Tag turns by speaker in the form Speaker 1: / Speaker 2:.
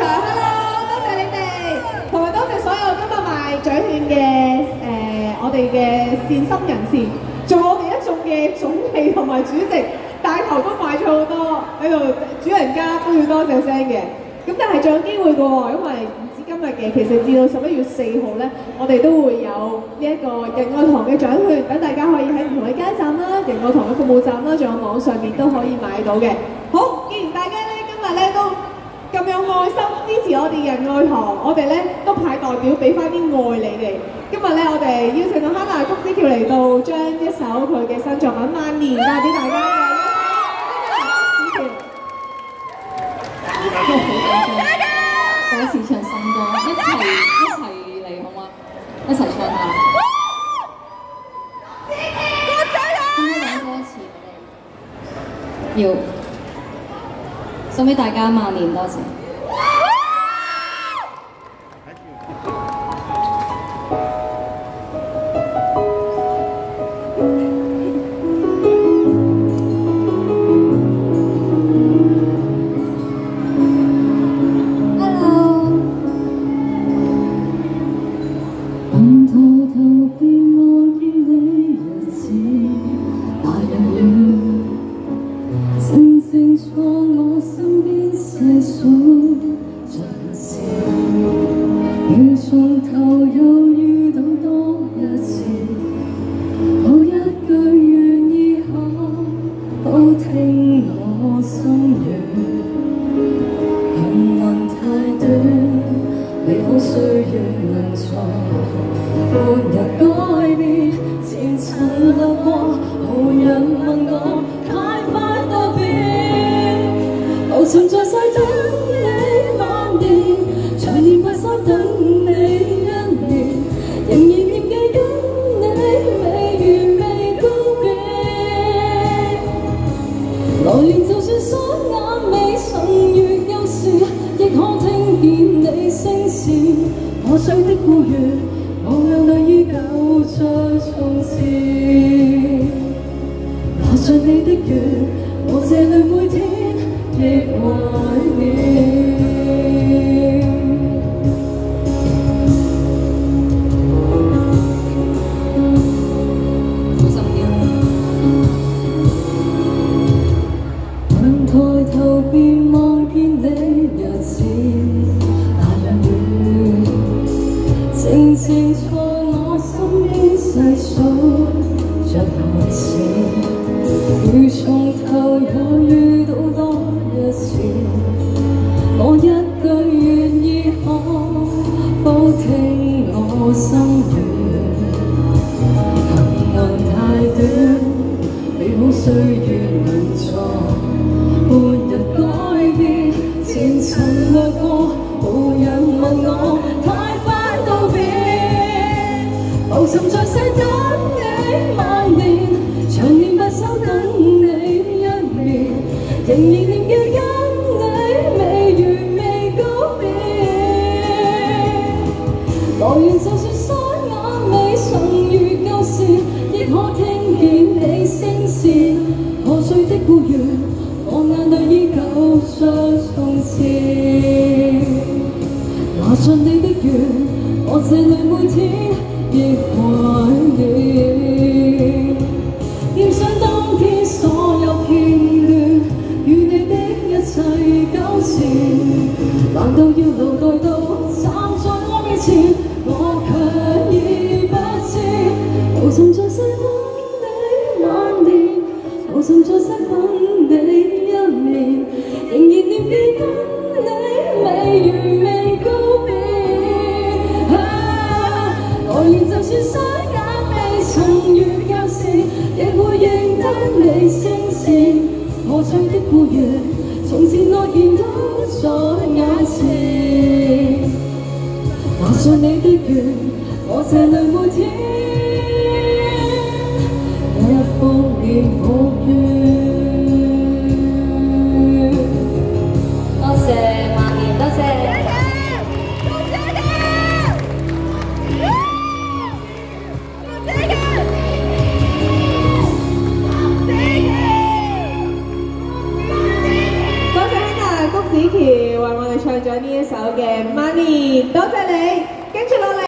Speaker 1: 場 ，Hello， 多謝你哋，同埋多謝所有今日賣獎券嘅我哋嘅善心人士，仲有我哋一眾嘅總理同埋主席，帶頭都買咗好多喺度，主人家都要多謝聲嘅。咁但係仲有機會嘅喎，因為唔止今日嘅，其實至到11月4號咧，我哋都會有呢一個仁愛堂嘅獎券，等大家可以喺唔同嘅街站啦、仁愛堂嘅服務站啦，仲有網上面都可以買到嘅。好，既然大家咧今日咧都咁有愛心支持我哋仁愛堂，我哋咧都派代表俾翻啲愛你哋。今日咧我哋邀請到Hannah谷子喬嚟到，將一首佢嘅新作品《萬年》帶俾大家嘅。
Speaker 2: 都好緊張，第一次唱新歌，一齊嚟好嗎？一齊唱下。應該講歌詞俾你，要送俾大家萬年，多謝。
Speaker 1: 為我哋唱咗呢一首嘅《Money》，多謝你，跟住落嚟。